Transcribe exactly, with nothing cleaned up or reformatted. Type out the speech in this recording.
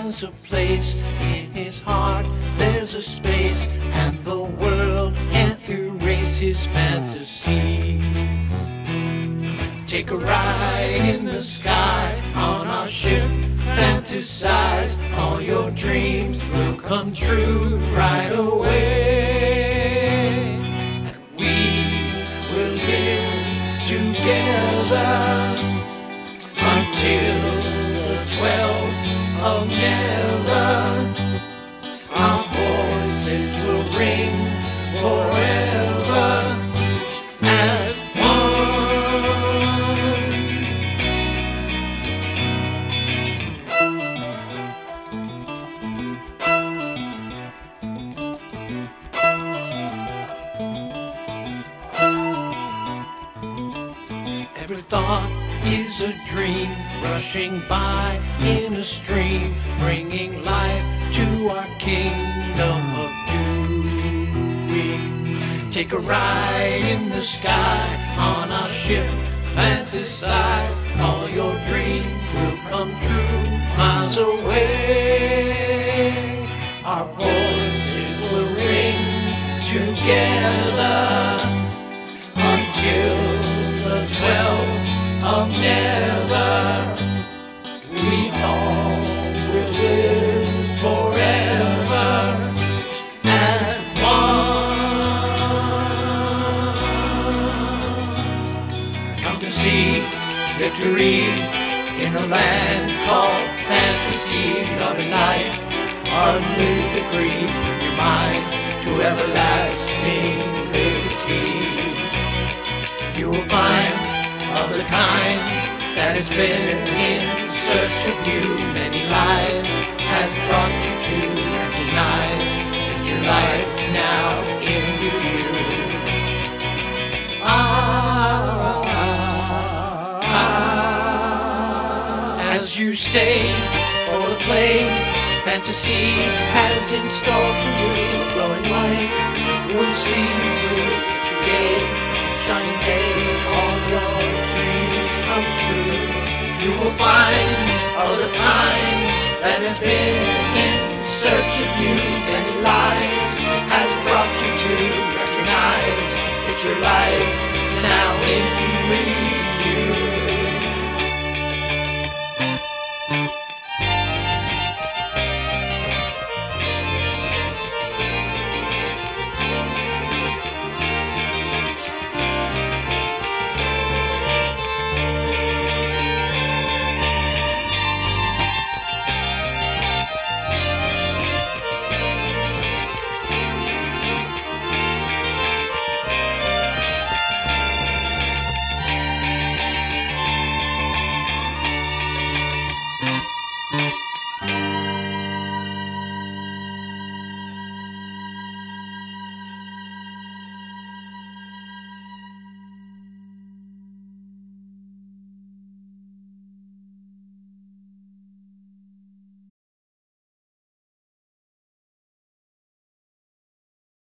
has a place in his heart. There's a space, and the world can't erase his fantasies. Take a ride in the sky on our ship, fantasize. All your dreams will come true right away, and we will live together until the twelfth of never. Our voices will ring forever as every thought is a dream, rushing by in a stream, bringing life to our kingdom of doing. Take a ride in the sky on our ship, fantasize. All your dreams will come true miles away. Our voices will ring together until the twelfth of never. We all will live forever as one. Come to see victory in a land called fantasy. Love and life are a new degree. Bring your mind to everlasting liberty. You will find of the kind that has been in search of you. Many lives has brought you to recognize that your life now in review. Ah, ah, as you stay for the play, fantasy has in store for you. Glowing light will see through your day, shining day. All your dreams come true. You will find all the kind that has been in search of you.